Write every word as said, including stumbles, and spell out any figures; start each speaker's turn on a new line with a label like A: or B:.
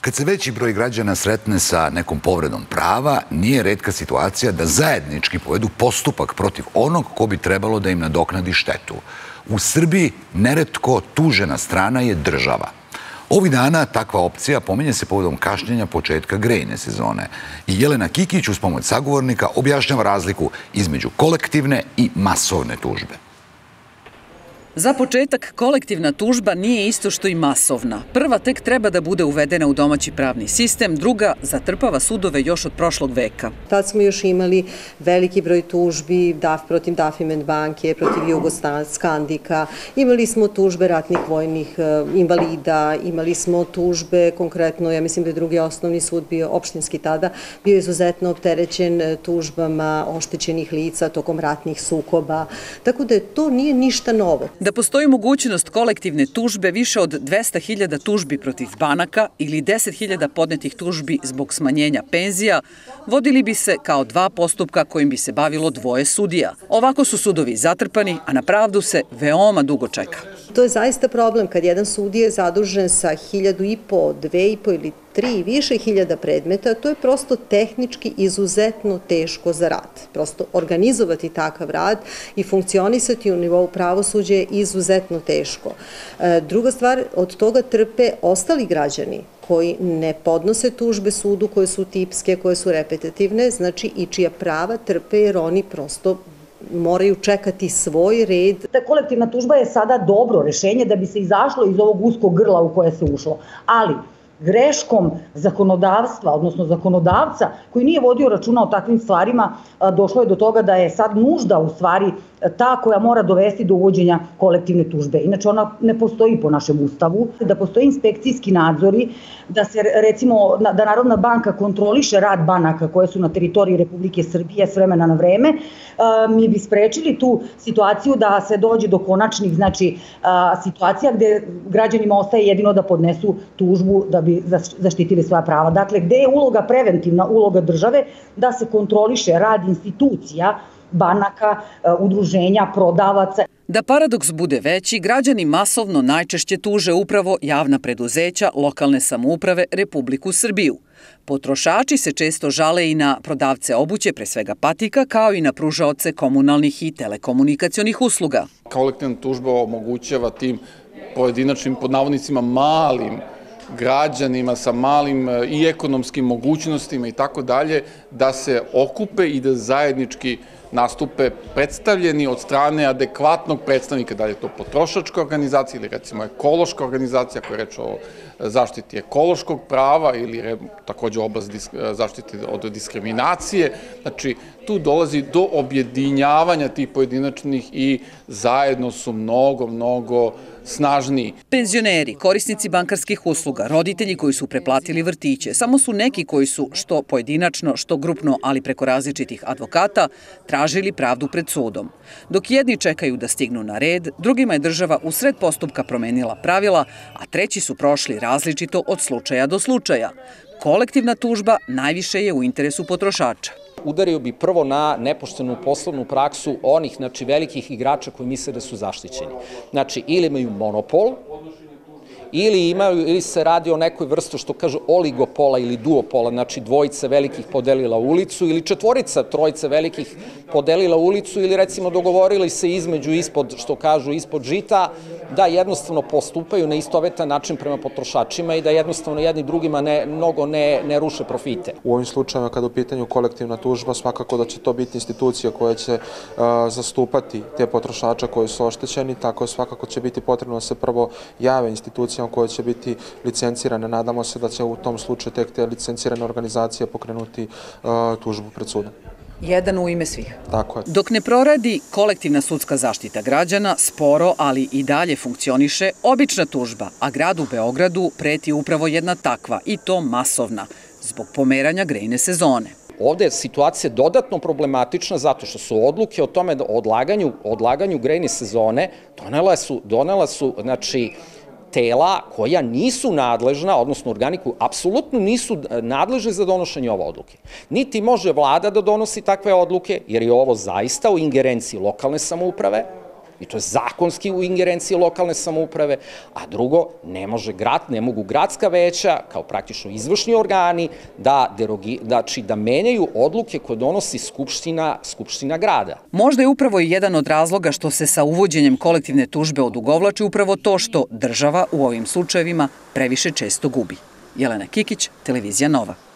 A: Kad se veći broj građana sretne sa nekom povredom prava, nije retka situacija da zajednički povedu postupak protiv onog ko bi trebalo da im nadoknadi štetu. U Srbiji neretko tužena strana je država. Ovih dana takva opcija pominje se povodom kašnjenja početka grejne sezone. I Jelena Kikić uz pomoć sagovornika objašnjava razliku između kolektivne i masovne tužbe.
B: Za početak, kolektivna tužba nije isto što i masovna. Prva tek treba da bude uvedena u domaći pravni sistem, druga zatrpava sudove još od prošlog veka.
C: Tad smo još imali veliki broj tužbi protiv Dafiment banke, protiv Jugoskandika, imali smo tužbe ratnih vojnih invalida, imali smo tužbe, konkretno, ja mislim da je drugi osnovni sud bio opštinski tada, bio izuzetno opterećen tužbama oštećenih lica tokom ratnih sukoba, tako da to nije ništa novo.
B: Da postoji mogućnost kolektivne tužbe više od dvesta hiljada tužbi protiv banaka ili deset hiljada podnetih tužbi zbog smanjenja penzija, vodili bi se kao dva postupka kojim bi se bavilo dvoje sudija. Ovako su sudovi zatrpani, a na pravdu se veoma dugo čeka.
C: To je zaista problem kad jedan sudija je zadužen sa hiljadu i po, dve i po ili tri i više hiljada predmeta, to je prosto tehnički izuzetno teško za rad. Prosto organizovati takav rad i funkcionisati u nivou pravosuđa je izuzetno teško. Druga stvar, od toga trpe ostali građani koji ne podnose tužbe sudu, koje su tipske, koje su repetitivne, znači i čija prava trpe jer oni prosto moraju čekati svoj red.
D: Ta kolektivna tužba je sada dobro rešenje da bi se izašlo iz ovog uskog grla u koje se ušlo, ali greškom zakonodavstva, odnosno zakonodavca koji nije vodio računa o takvim stvarima, došlo je do toga da je sad nužda u stvari ta koja mora dovesti do uvođenja kolektivne tužbe. Inače ona ne postoji po našem ustavu, da postoji inspekcijski nadzori, da se recimo, da Narodna banka kontroliše rad banaka koje su na teritoriji Republike Srbije s vremena na vreme, mi bi sprečili tu situaciju da se dođe do konačnih, znači situacija gde građanima ostaje jedino da podnesu tužbu da bi zaštitili svoja prava. Dakle, gde je uloga preventivna, uloga države da se kontroliše rad institucija, banaka, udruženja, prodavaca.
B: Da paradoks bude veći, građani masovno najčešće tuže upravo javna preduzeća, lokalne samouprave, Republiku Srbiju. Potrošači se često žale i na prodavce obuće, pre svega patika, kao i na pružaoce komunalnih i telekomunikacionih usluga.
E: Kolektivna tužba omogućava tim pojedinačnim, pod navodnicima, malim građanima sa malim i ekonomskim mogućnostima i tako dalje, da se okupe i da zajednički nastupe predstavljeni od strane adekvatnog predstavnika, da li je to potrošačka organizacija ili recimo ekološka organizacija koja je reč o zaštiti ekološkog prava ili takođe oblast zaštite od diskriminacije. Znači, tu dolazi do objedinjavanja tih pojedinačnih i zajedno su mnogo, mnogo snažniji.
B: Penzioneri, korisnici bankarskih usluga, roditelji koji su preplatili vrtiće, samo su neki koji su što pojedinačno, što grupno, ali preko različitih advokata, tražili pravdu pred sudom. Dok jedni čekaju da stignu na red, drugima je država u sred postupka promenila pravila, a treći su prošli različito od slučaja do slučaja. Kolektivna tužba najviše je u interesu potrošača.
F: Udario bi prvo na nepoštenu poslovnu praksu onih, znači, velikih igrača koji misle da su zaštićeni. Znači, ili imaju monopol, ili imaju, ili se radi o nekoj vrstu, što kažu, oligopola ili duopola, znači dvojica velikih podelila ulicu ili četvorica, trojica velikih podelila ulicu ili recimo dogovorili se između, ispod, što kažu, ispod žita, da jednostavno postupaju na istovetan način prema potrošačima i da jednostavno jedni drugima ne, mnogo ne, ne ruše profite.
G: U ovim slučajima kada u pitanju kolektivna tužba, svakako da će to biti institucija koja će uh, zastupati te potrošače koji su oštećeni, tako svakako će biti potrebno da se prvo jave institucijama koje će biti licencirane. Nadamo se da će u tom slučaju tek te licencirane organizacije pokrenuti uh, tužbu pred sudom.
B: Jedan u ime svih.
G: Tako je.
B: Dok ne proradi kolektivna sudska zaštita građana, sporo, ali i dalje funkcioniše obična tužba, a gradu Beogradu preti upravo jedna takva, i to masovna, zbog pomeranja grejne sezone.
F: Ovde je situacija dodatno problematična zato što su odluke o tome da odlaganju, odlaganju grejne sezone donela su, donela su, znači, tela koja nisu nadležna, odnosno organi koji apsolutno nisu nadležni za donošenje ove odluke. Niti može vlada da donosi takve odluke, jer je ovo zaista u ingerenciji lokalne samouprave, i to je zakonski u ingerenciji lokalne samouprave, a drugo, ne može grad, ne mogu gradska veća, kao praktično izvršni organi, da, derogi, znači, da menjaju odluke koje donosi Skupština, Skupština grada.
B: Možda je upravo i jedan od razloga što se sa uvođenjem kolektivne tužbe odugovlači upravo to što država u ovim slučajevima previše često gubi. Jelena Kikić, Televizija Nova.